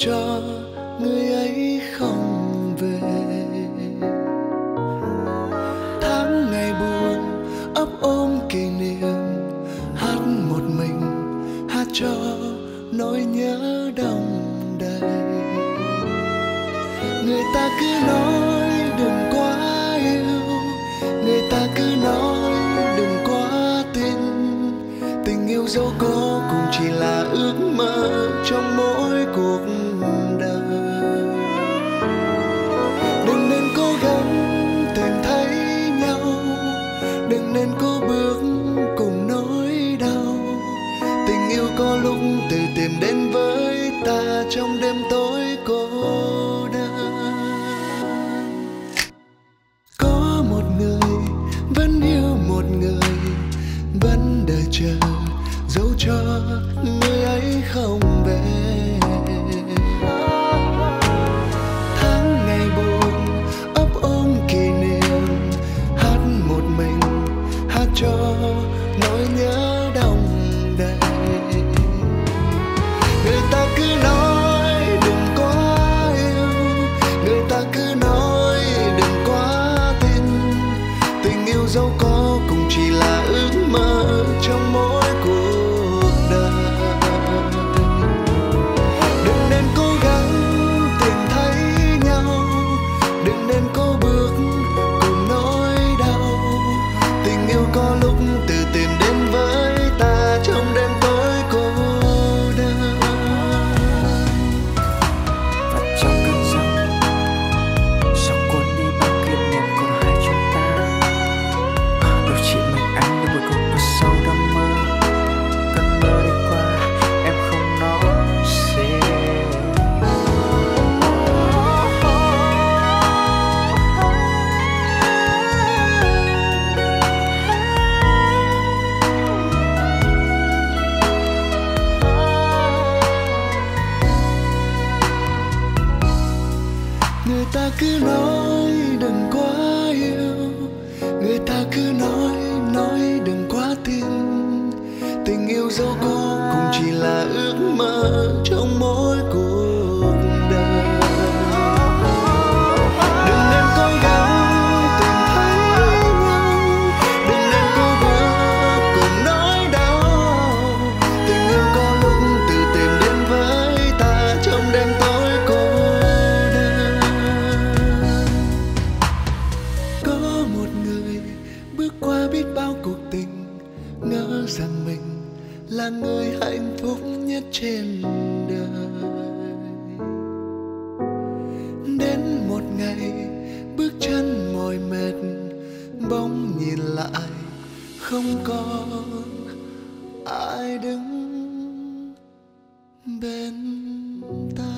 cho người ấy không về. Tháng ngày buồn ấp ôm kỷ niệm, hát một mình hát cho nỗi nhớ đong đầy. Người ta cứ nói đừng quá yêu, người ta cứ nói đừng quá tin. Tình yêu dẫu có cũng chỉ là ước mơ trong mỗi cuộc đời. Đừng nên cố gắng tìm thấy nhau, đừng nên cố bước cùng nỗi đau. Tình yêu có lúc tự tìm đến với ta trong đêm tối cô đơn. Có một người vẫn yêu một người, vẫn đợi chờ dẫu cho người ấy không về. Tháng ngày buồn ấp ôm kỷ niệm, hát một mình hát cho nỗi nhớ đong đầy. Người ta cứ nói đừng quá yêu, người ta cứ nói đừng quá tin. Tình yêu dẫu có cũng chỉ là ước mơ trong mỗi cuộc đời. Đừng nên cố gắng tìm thấy nhau, đừng nên cố bước cùng nỗi đau. Tình yêu có lúc tự tìm đến với ta trong đêm tối cô đơn. Và trong cơn gió gió cuốn đi bao kỷ niệm của hai chúng ta. Đôi chỉ mình anh như một cuộc mơ sâu đắm mơ. Cơn mơ đi qua em không nói gì. Người ta cứ nói đừng quá yêu, người ta cứ nói đừng quá tin. Tình yêu dẫu có cũng chỉ là ước mơ trong mỗi cuộc đời. Đừng nên cố gắng tìm thấy nhau, đừng nên cố bước cùng nỗi đau. Tình yêu có lúc tự tìm đến với ta trong đêm tối cô đơn. Có một người bước qua biết bao cuộc tình, ngỡ rằng mình là người hạnh phúc nhất trên đời. Đến một ngày bước chân mỏi mệt, bỗng nhìn lại không có ai đứng bên ta.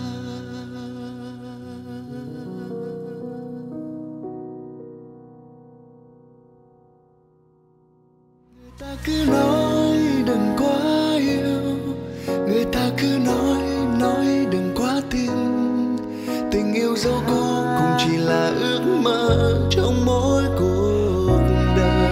Người ta cứ nói đừng quá yêu, người ta cứ nói đừng quá tin. Tình yêu dẫu có cũng chỉ là ước mơ trong mỗi cuộc đời.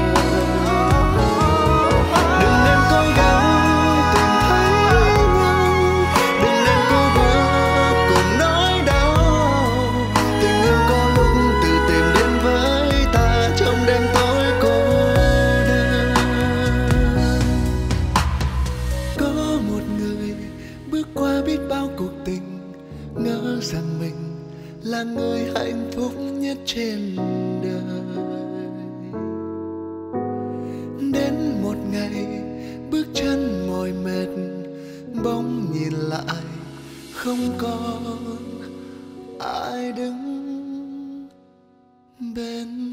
Đừng nên cố gắng tìm thấy nhau, đừng nên cố bước cùng nỗi đau. Tình yêu có lúc tự tìm đến với ta trong đêm tối cô đơn. Có một người bước qua biết bao cuộc tình, ngỡ rằng mình là người hạnh phúc nhất trên đời. Đến một ngày bước chân mỏi mệt, bỗng nhìn lại không có ai đứng bên